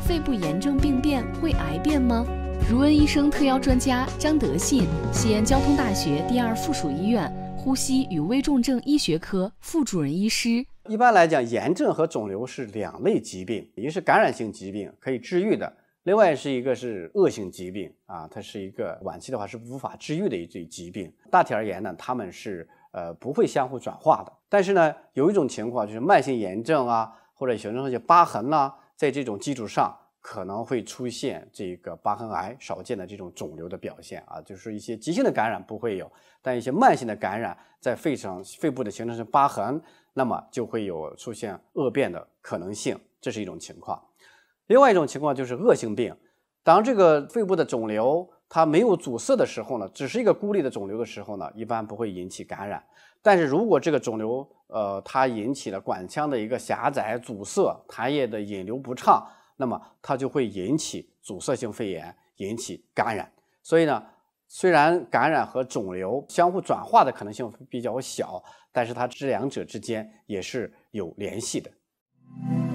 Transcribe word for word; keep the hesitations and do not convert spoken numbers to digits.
肺部炎症病变会癌变吗？如恩医生特邀专家张德信，西安交通大学第二附属医院呼吸与危重症医学科副主任医师。 一般来讲，炎症和肿瘤是两类疾病，一个是感染性疾病，可以治愈的。另外是一个是恶性疾病啊，它是一个晚期的话是无法治愈的一类疾病。大体而言呢，它们是呃不会相互转化的。但是呢，有一种情况就是慢性炎症啊，或者形成一些疤痕啊，在这种基础上可能会出现这个疤痕癌少见的这种肿瘤的表现啊，就是一些急性的感染不会有，但一些慢性的感染在肺上肺部的形成是疤痕，那么就会有出现恶变的可能性，这是一种情况。另外一种情况就是恶性病，当这个肺部的肿瘤它没有阻塞的时候呢，只是一个孤立的肿瘤的时候呢，一般不会引起感染。但是如果这个肿瘤呃它引起了管腔的一个狭窄阻塞，痰液的引流不畅，那么它就会引起阻塞性肺炎，引起感染。所以呢，虽然感染和肿瘤相互转化的可能性比较小，但是它这两者之间也是有联系的。